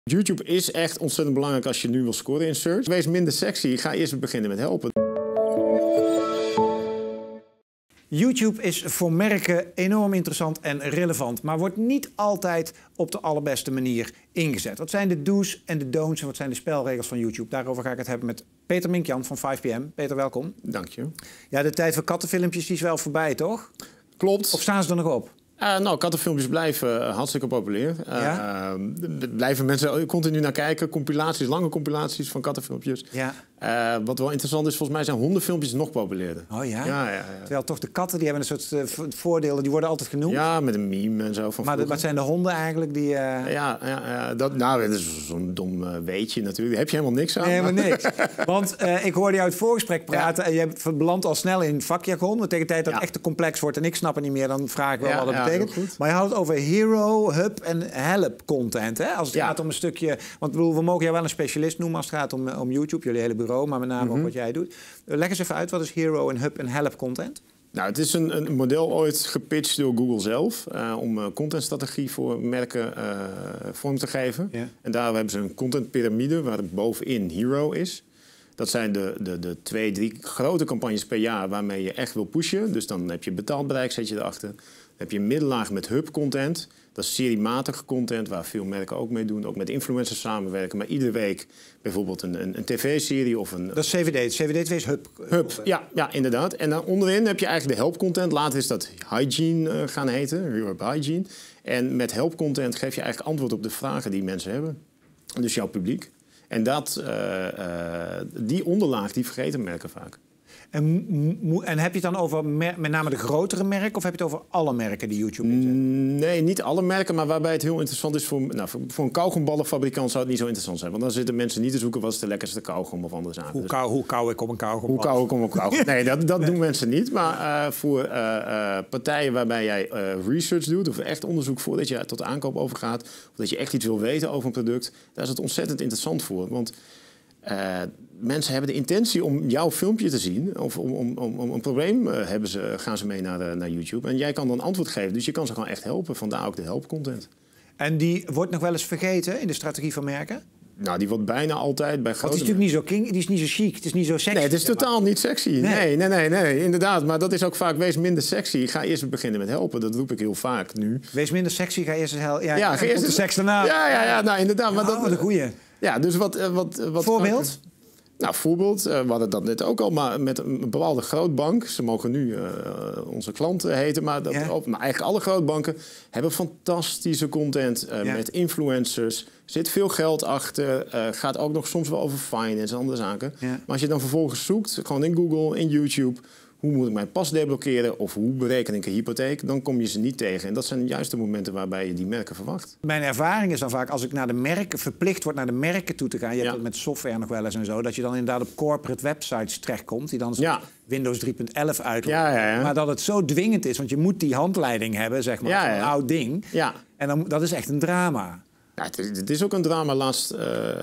YouTube is echt ontzettend belangrijk als je nu wil scoren in search. Wees minder sexy. Ga eerst beginnen met helpen. YouTube is voor merken enorm interessant en relevant, maar wordt niet altijd op de allerbeste manier ingezet. Wat zijn de do's en de don'ts en wat zijn de spelregels van YouTube? Daarover ga ik het hebben met Peter Minkjan van 5PM. Peter, welkom. Dank je. Ja, de tijd voor kattenfilmpjes die is wel voorbij, toch? Klopt. Of staan ze er nog op? Nou, kattenfilmpjes blijven hartstikke populair. Ja? Blijven mensen continu naar kijken. Compilaties, lange compilaties van kattenfilmpjes. Ja. Wat wel interessant is, volgens mij zijn hondenfilmpjes nog populairder. Oh ja? Ja. Terwijl toch de katten, die hebben een soort voordelen, die worden altijd genoemd. Ja, met een meme en zo. Maar wat zijn de honden eigenlijk die... Dat is zo'n dom weetje natuurlijk. Daar heb je helemaal niks aan. Nee, helemaal niks. Want ik hoorde jou uit het voorgesprek praten en je belandt al snel in vakjargon. Want tegen de tijd dat het echt te complex wordt en ik snap het niet meer, dan vraag ik wel wat het betekent. Maar je had het over hero, hub en help content. Hè? Als het gaat om een stukje... Want we mogen jou wel een specialist noemen als het gaat om YouTube, jullie hele bureau, maar met name ook wat jij doet. Leg eens even uit, wat is hero en hub en help content? Nou, het is een model ooit gepitcht door Google zelf om contentstrategie voor merken vorm te geven. Ja. En daar hebben ze een contentpyramide waar bovenin hero is. Dat zijn de 2, 3 grote campagnes per jaar waarmee je echt wil pushen. Dus dan heb je betaald bereik, zet je erachter. Dan heb je een middenlaag met hub content. Dat is seriematige content waar veel merken ook mee doen. Ook met influencers samenwerken. Maar iedere week bijvoorbeeld een tv-serie of een... Dat is CVD. CVD2 is hub. Hub, ja, inderdaad. En dan onderin heb je eigenlijk de help content. Later is dat hygiene gaan heten. Europe Hygiene. En met help content geef je eigenlijk antwoord op de vragen die mensen hebben. Dus jouw publiek. En die onderlaag, die vergeten merken vaak. En heb je het dan over met name de grotere merken of heb je het over alle merken die YouTube inzetten? Nee, niet alle merken, maar waarbij het heel interessant is voor een kauwgomballenfabrikant zou het niet zo interessant zijn. Want dan zitten mensen niet te zoeken wat is de lekkerste kauwgom of andere zaken. Hoe kauw ik op een kauwgom? Hoe kauw ik op een kauwgom? Nee, dat doen mensen niet. Maar voor partijen waarbij jij research doet of echt onderzoek voordat je tot aankoop overgaat, of dat je echt iets wil weten over een product, daar is het ontzettend interessant voor. Want mensen hebben de intentie om jouw filmpje te zien. Of om een probleem gaan ze mee naar YouTube. En jij kan dan antwoord geven. Dus je kan ze gewoon echt helpen. Vandaar ook de helpcontent. En die wordt nog wel eens vergeten in de strategie van merken? Nou, die wordt bijna altijd bij grote... Want die is natuurlijk niet zo die is niet zo chic, het is niet zo sexy. Nee, het is totaal niet sexy. Nee, inderdaad. Maar dat is ook vaak, wees minder sexy. Ga eerst beginnen met helpen. Dat roep ik heel vaak nu. Wees minder sexy, ga eerst helpen. Ja, ga eerst de seks daarna. Ja, nou inderdaad. Maar wat een goeie. Ja, dus wat voorbeeld? Nou, voorbeeld, we hadden dat net ook al, maar met een bepaalde grootbank. Ze mogen nu onze klanten heten, maar eigenlijk alle grootbanken hebben fantastische content met influencers. Er zit veel geld achter, gaat ook nog soms wel over finance en andere zaken. Ja. Maar als je dan vervolgens zoekt, gewoon in Google, in YouTube, hoe moet ik mijn pas deblokkeren of hoe bereken ik een hypotheek, dan kom je ze niet tegen. En dat zijn juist de momenten waarbij je die merken verwacht. Mijn ervaring is dan vaak, als ik naar de merken verplicht word naar de merken toe te gaan, je hebt het met software nog wel eens en zo, dat je dan inderdaad op corporate websites terechtkomt, die dan Windows 3.11 uitroepen. Maar dat het zo dwingend is, want je moet die handleiding hebben, zeg maar, een oud ding. Ja. En dan, dat is echt een drama. Ja, het is ook een drama. Laatst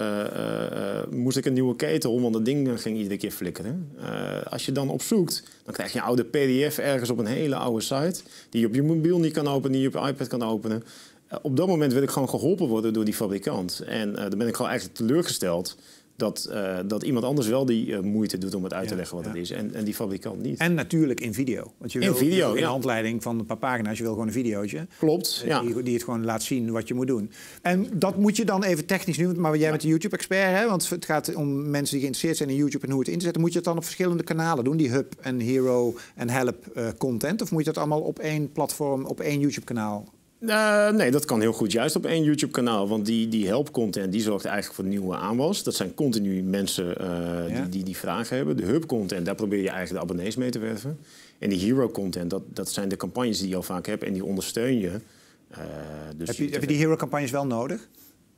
moest ik een nieuwe ketel, want dat ding ging iedere keer flikkeren. Als je dan opzoekt, dan krijg je een oude pdf ergens op een hele oude site, die je op je mobiel niet kan openen, die je op je iPad kan openen. Op dat moment wil ik gewoon geholpen worden door die fabrikant. En dan ben ik gewoon eigenlijk teleurgesteld dat iemand anders wel die moeite doet om het uit te leggen wat het is. En die fabrikant niet. En natuurlijk in video. Want je wil in de handleiding van een paar pagina's, je wil gewoon een videootje. Klopt, die het gewoon laat zien wat je moet doen. En dat moet je dan even technisch nu, maar jij bent de YouTube-expert, hè? Want het gaat om mensen die geïnteresseerd zijn in YouTube en hoe het inzetten. Moet je het dan op verschillende kanalen doen, die hub en hero en help content? Of moet je dat allemaal op één platform, op één YouTube-kanaal? Nee, dat kan heel goed juist op één YouTube-kanaal. Want die help-content die zorgt eigenlijk voor nieuwe aanwas. Dat zijn continu mensen die vragen hebben. De hub-content, daar probeer je eigenlijk de abonnees mee te werven. En die hero-content, dat zijn de campagnes die je al vaak hebt en die ondersteun je. Dus heb je die hero-campagnes wel nodig?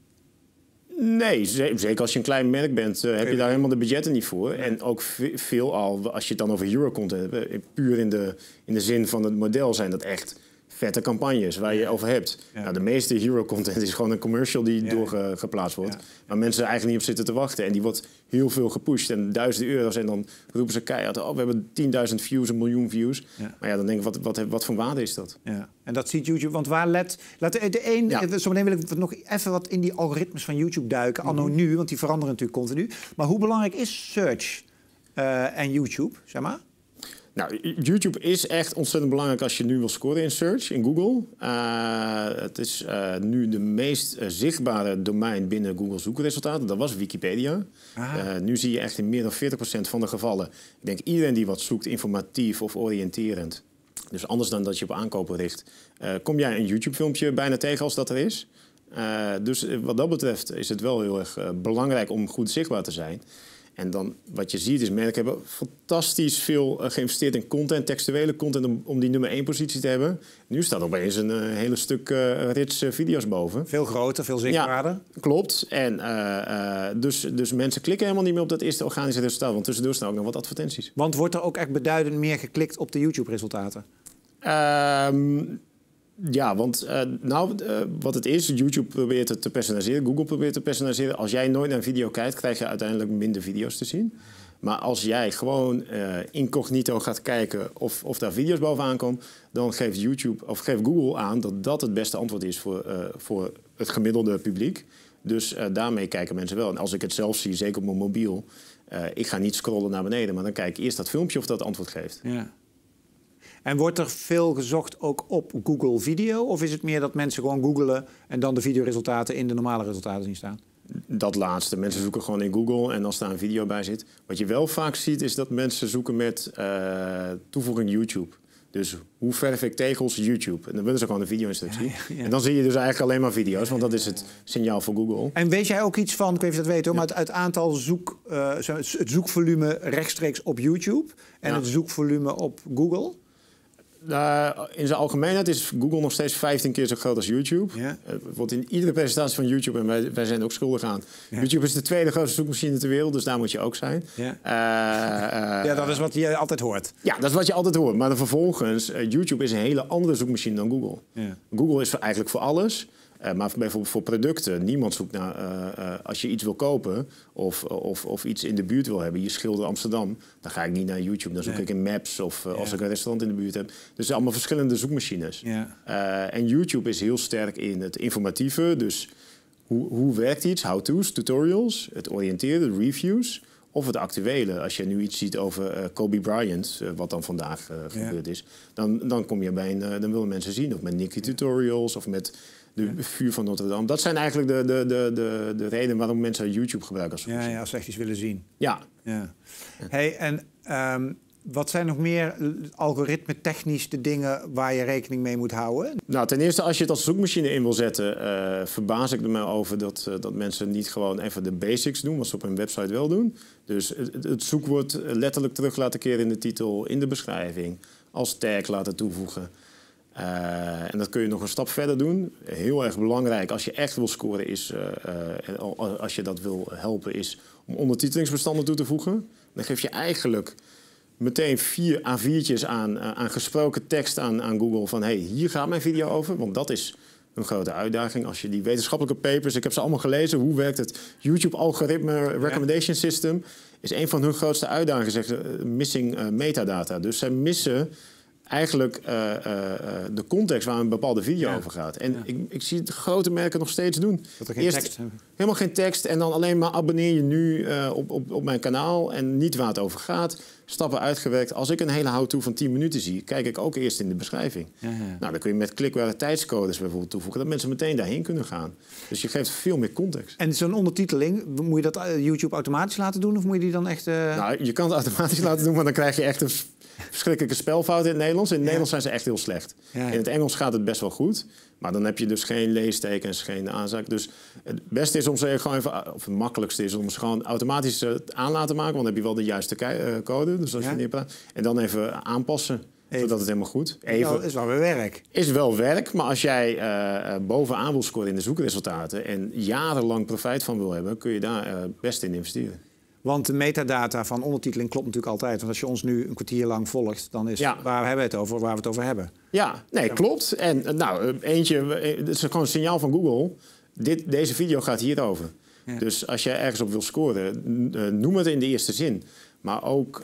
Nee, zeker als je een klein merk bent, heb je daar helemaal de budgetten niet voor. En ook veelal, als je het dan over hero-content hebt, puur in de zin van het model zijn dat echt vette campagnes waar je over hebt. Ja. Nou, de meeste hero-content is gewoon een commercial die doorgeplaatst wordt. Ja. Waar mensen eigenlijk niet op zitten te wachten. En die wordt heel veel gepusht. En €1000. En dan roepen ze keihard, we hebben 10.000 views, 1 miljoen views. Ja. Maar ja, dan denk ik, wat voor waarde is dat? Ja. En dat ziet YouTube, want waar zometeen wil ik nog even wat in die algoritmes van YouTube duiken. Anno nu, want die veranderen natuurlijk continu. Maar hoe belangrijk is search en YouTube, zeg maar? Nou, YouTube is echt ontzettend belangrijk als je nu wil scoren in search, in Google. Het is nu de meest zichtbare domein binnen Google zoekresultaten. Dat was Wikipedia. Nu zie je echt in meer dan 40% van de gevallen. Ik denk iedereen die wat zoekt, informatief of oriënterend. Dus anders dan dat je op aankopen richt. Kom jij een YouTube-filmpje bijna tegen als dat er is. Dus wat dat betreft is het wel heel erg belangrijk om goed zichtbaar te zijn. En dan wat je ziet is, merken hebben fantastisch veel geïnvesteerd in content, textuele content, om die nummer 1 positie te hebben. Nu staat opeens een hele stuk rits video's boven. Veel groter, veel zichtbaarder. Ja, klopt. En dus mensen klikken helemaal niet meer op dat eerste organische resultaat. Want tussendoor staan ook nog wat advertenties. Want wordt er ook echt beduidend meer geklikt op de YouTube-resultaten? Ja, want wat het is, YouTube probeert het te personaliseren, Google probeert te personaliseren. Als jij nooit naar een video kijkt, krijg je uiteindelijk minder video's te zien. Maar als jij gewoon incognito gaat kijken of daar video's bovenaan komen, dan geeft YouTube of geeft Google aan dat dat het beste antwoord is voor het gemiddelde publiek. Dus daarmee kijken mensen wel. En als ik het zelf zie, zeker op mijn mobiel, ik ga niet scrollen naar beneden, maar dan kijk ik eerst dat filmpje of dat antwoord geeft. Ja. En wordt er veel gezocht ook op Google Video? Of is het meer dat mensen gewoon googlen en dan de videoresultaten in de normale resultaten zien staan? Dat laatste. Mensen zoeken gewoon in Google en als daar een video bij zit. Wat je wel vaak ziet is dat mensen zoeken met toevoeging YouTube. Dus hoe verf ik tegels YouTube? En dan willen ze gewoon een video-instructie. Ja. En dan zie je dus eigenlijk alleen maar video's, want dat is het signaal voor Google. En weet jij ook iets van, ik weet niet of je dat weet hoor, maar het aantal het zoekvolume rechtstreeks op YouTube en het zoekvolume op Google? In zijn algemeenheid is Google nog steeds 15 keer zo groot als YouTube. Ja. Wordt in iedere presentatie van YouTube, en wij zijn ook schuldig aan. Ja. YouTube is de tweede grootste zoekmachine ter wereld, dus daar moet je ook zijn. Ja, dat is wat je altijd hoort. Ja, dat is wat je altijd hoort. Maar dan vervolgens, YouTube is een hele andere zoekmachine dan Google. Ja. Google is eigenlijk voor alles. Maar bijvoorbeeld voor producten, niemand zoekt naar, als je iets wil kopen of iets in de buurt wil hebben, je schilder Amsterdam, dan ga ik niet naar YouTube. Dan zoek ik in Maps of als ik een restaurant in de buurt heb. Dus het zijn allemaal verschillende zoekmachines. Ja. En YouTube is heel sterk in het informatieve, dus hoe werkt iets, how-to's, tutorials, het oriënteren, reviews. Of het actuele, als je nu iets ziet over Kobe Bryant, wat dan vandaag gebeurd is, dan kom je bij dan willen mensen zien, of met Nicky Tutorials of met de vuur van Notre Dame. Dat zijn eigenlijk de redenen waarom mensen YouTube gebruiken als zoekmachine. Ja, als ze echt iets willen zien. Ja. Hey, en wat zijn nog meer algoritme technisch de dingen waar je rekening mee moet houden? Nou, ten eerste, als je het als zoekmachine in wil zetten, verbaas ik er me over dat mensen niet gewoon even de basics doen, wat ze op hun website wel doen. Dus het zoekwoord letterlijk terug laten keren in de titel, in de beschrijving, als tag laten toevoegen. En dat kun je nog een stap verder doen. Heel erg belangrijk als je echt wil scoren is, als je dat wil helpen, is om ondertitelingsbestanden toe te voegen. Dan geef je eigenlijk meteen 4 A4'tjes aan gesproken tekst aan Google van hey, hier gaat mijn video over, want dat is een grote uitdaging. Als je die wetenschappelijke papers, ik heb ze allemaal gelezen, hoe werkt het YouTube algoritme recommendation system, is een van hun grootste uitdagingen, zegt missing metadata. Dus zij missen eigenlijk de context waar een bepaalde video over gaat. En ik zie de grote merken nog steeds doen. Dat er geen tekst hebben. Helemaal geen tekst en dan alleen maar abonneer je nu op mijn kanaal en niet waar het over gaat. Stappen uitgewerkt. Als ik een hele how-to van 10 minuten zie, kijk ik ook eerst in de beschrijving. Nou, dan kun je met klikware tijdscodes bijvoorbeeld toevoegen, dat mensen meteen daarheen kunnen gaan. Dus je geeft veel meer context. En zo'n ondertiteling, moet je dat YouTube automatisch laten doen of moet je die dan echt... Nou, je kan het automatisch laten doen, maar dan krijg je echt een verschrikkelijke spelfout in het Nederlands. In het Nederlands zijn ze echt heel slecht. In het Engels gaat het best wel goed. Maar dan heb je dus geen leestekens, geen aanzaak. Dus het beste is om ze gewoon even, of het makkelijkste is om ze gewoon automatisch aan laten maken. Want dan heb je wel de juiste code. Dus als je neerpraat. En dan even aanpassen. Zodat het helemaal goed. Is wel weer werk. Is wel werk, maar als jij bovenaan wil scoren in de zoekresultaten en jarenlang profijt van wil hebben, kun je daar best in investeren. Want de metadata van ondertiteling klopt natuurlijk altijd. Want als je ons nu een kwartier lang volgt, dan is waar hebben we het over, waar we het over hebben. Ja, nee, klopt. En het is gewoon een signaal van Google. Deze video gaat hierover. Ja. Dus als jij ergens op wil scoren, noem het in de eerste zin. Maar ook,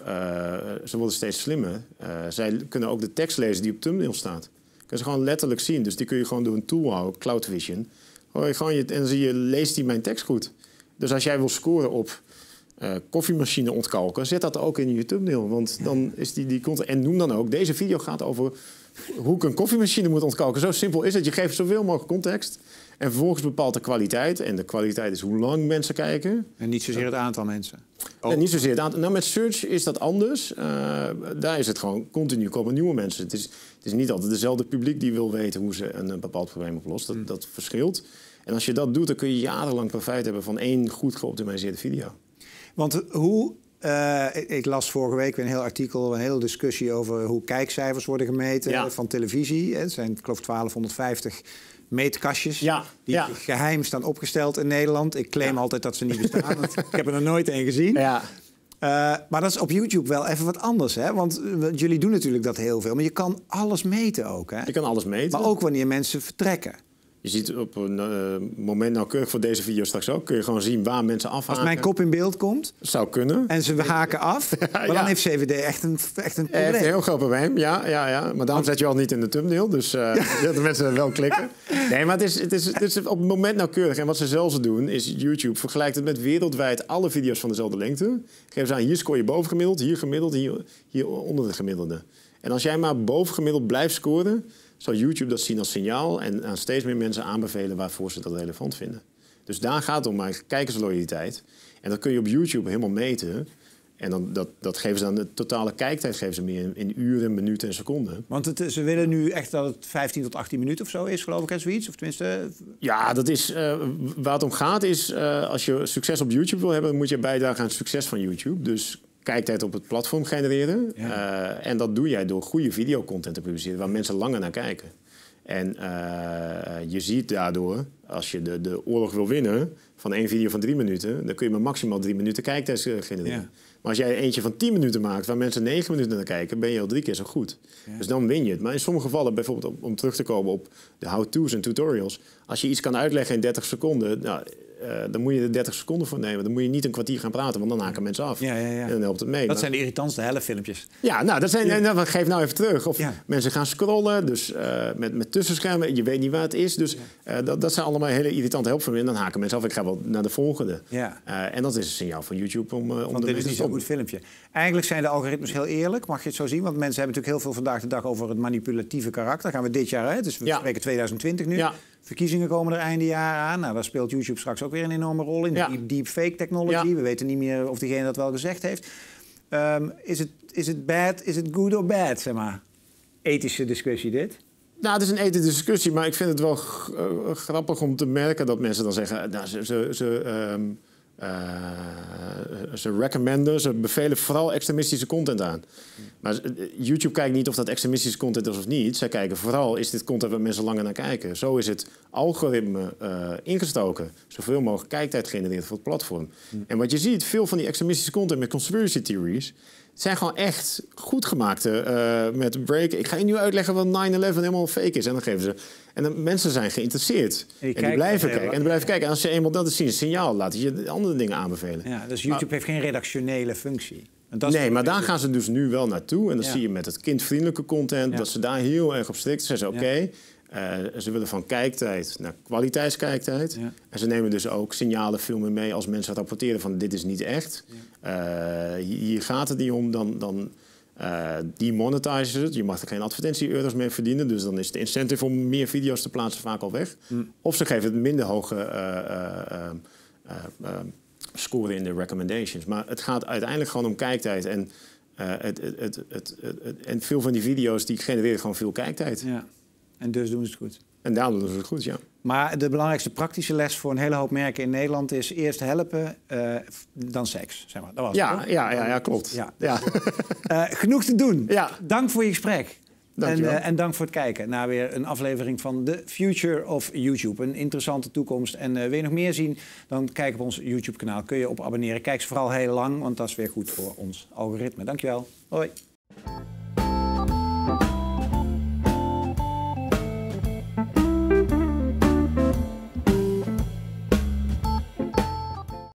ze worden steeds slimmer. Zij kunnen ook de tekst lezen die op thumbnail staat. Kun je gewoon letterlijk zien. Dus die kun je gewoon door een tool houden, Cloud Vision. En dan zie je, leest die mijn tekst goed. Dus als jij wil scoren op koffiemachine ontkalken, zet dat ook in je thumbnail. Want dan is die content. En noem dan ook, deze video gaat over hoe ik een koffiemachine moet ontkalken. Zo simpel is het. Je geeft zoveel mogelijk context. En vervolgens bepaalt de kwaliteit. En de kwaliteit is hoe lang mensen kijken. En niet zozeer het aantal mensen. En niet zozeer het aantal. Nou, met search is dat anders. Daar is het gewoon continu komen nieuwe mensen. Het is niet altijd dezelfde publiek die wil weten hoe ze een bepaald probleem oplost. Dat verschilt. En als je dat doet, dan kun je jarenlang profijt hebben van één goed geoptimaliseerde video. Want hoe... ik las vorige week weer een heel artikel, een hele discussie over hoe kijkcijfers worden gemeten van televisie. Het zijn, ik geloof, 1250 meetkastjes die geheim staan opgesteld in Nederland. Ik claim altijd dat ze niet bestaan, want ik heb er nog nooit een gezien. Ja. Maar dat is op YouTube wel even wat anders, hè? Want jullie doen natuurlijk dat heel veel, maar je kan alles meten ook, hè? Je kan alles meten. Maar ook wanneer mensen vertrekken. Je ziet op een moment nauwkeurig voor deze video straks ook, kun je gewoon zien waar mensen afhaken. Als mijn kop in beeld komt. Zou kunnen. En ze haken af. Maar dan heeft CVD echt een probleem. Heeft een heel groot probleem, ja. Maar daarom zet je al niet in de thumbnail. Dus dat de mensen wel klikken. Nee, maar het is op het moment nauwkeurig. En wat ze zelfs doen, is YouTube vergelijkt het met wereldwijd alle video's van dezelfde lengte. Geven ze aan, hier scoor je boven gemiddeld, hier onder het gemiddelde. En als jij maar boven gemiddeld blijft scoren, zal YouTube dat zien als signaal en aan steeds meer mensen aanbevelen waarvoor ze dat relevant vinden. Dus daar gaat het om, maar kijkersloyaliteit. En dat kun je op YouTube helemaal meten. En dan, dat geven ze dan de totale kijktijd geven ze meer in uren, minuten en seconden. Want ze willen nu echt dat het 15 tot 18 minuten of zo is, geloof ik, en zoiets? Of tenminste... Ja, dat is, waar het om gaat is, als je succes op YouTube wil hebben, moet je bijdragen aan het succes van YouTube. Dus kijktijd op het platform genereren. Ja. En dat doe jij door goede videocontent te publiceren, waar mensen langer naar kijken. En je ziet daardoor, als je de oorlog wil winnen van één video van 3 minuten, dan kun je maar maximaal 3 minuten kijktijd genereren. Ja. Maar als jij eentje van 10 minuten maakt, waar mensen 9 minuten naar kijken, ben je al 3 keer zo goed. Ja. Dus dan win je het. Maar in sommige gevallen, bijvoorbeeld om terug te komen op de how-to's en tutorials, als je iets kan uitleggen in 30 seconden, nou, dan moet je er 30 seconden voor nemen. Dan moet je niet een kwartier gaan praten, want dan haken mensen af. Ja. En dan helpt het mee. Dat zijn de irritantste helftfilmpjes. Ja, nou, geef nou even terug. Of mensen gaan scrollen, dus met tussenschermen. Je weet niet waar het is. Dus dat zijn allemaal hele irritante helpfilmpjes. En dan haken mensen af. Ik ga wel naar de volgende. Ja. En dat is een signaal van YouTube om de dit is niet zo'n goed filmpje. Eigenlijk zijn de algoritmes heel eerlijk, mag je het zo zien? Want mensen hebben natuurlijk heel veel vandaag de dag over het manipulatieve karakter. Daar gaan we dit jaar uit. Dus we spreken 2020 nu. Ja. Verkiezingen komen er einde jaar aan. Nou, daar speelt YouTube straks ook weer een enorme rol in. Ja. Deepfake technology. Ja. We weten niet meer of diegene dat wel gezegd heeft. Is het bad? Is het good or bad, zeg maar? Ethische discussie dit? Nou, het is een ethische discussie, maar ik vind het wel grappig om te merken dat mensen dan zeggen, nou, ze recommenden, ze bevelen vooral extremistische content aan. Maar YouTube kijkt niet of dat extremistische content is of niet. Zij kijken vooral, is dit content waar mensen langer naar kijken? Zo is het algoritme ingestoken. Zoveel mogelijk kijktijd genereren voor het platform. En wat je ziet, veel van die extremistische content met conspiracy theories zijn gewoon echt goed gemaakte met break. Ik ga je nu uitleggen wat 9/11 helemaal fake is. En dan geven ze. En dan, mensen zijn geïnteresseerd. En die blijven kijken. En blijven kijken. En als je eenmaal dat is zien, een signaal, laat je andere dingen aanbevelen. Ja, dus YouTube heeft geen redactionele functie. Nee, maar daar gaan ze dus nu wel naartoe. En dat zie je met het kindvriendelijke content. Dat ze daar heel erg op strikt zijn. Ze zeggen, ze willen van kijktijd naar kwaliteitskijktijd. Ja. En ze nemen dus ook signalen veel meer mee als mensen rapporteren van dit is niet echt. Ja. Hier gaat het niet om, dan demonetizen ze het. Je mag er geen advertentie-euro's mee verdienen. Dus dan is de incentive om meer video's te plaatsen vaak al weg. Of ze geven het minder hoge score in de recommendations. Maar het gaat uiteindelijk gewoon om kijktijd. En, en veel van die video's die genereren gewoon veel kijktijd. Ja. En dus doen ze het goed. En daarom doen ze het goed, ja. Maar de belangrijkste praktische les voor een hele hoop merken in Nederland is eerst helpen, dan seks. Zeg maar. Dat was het, ja, klopt. Ja. Genoeg te doen. Ja. Dank voor je gesprek. En dank voor het kijken naar weer een aflevering van The Future of YouTube. Een interessante toekomst. En wil je nog meer zien, dan kijk op ons YouTube-kanaal. Kun je op abonneren. Kijk ze vooral heel lang, want dat is weer goed voor ons algoritme. Dankjewel. Hoi.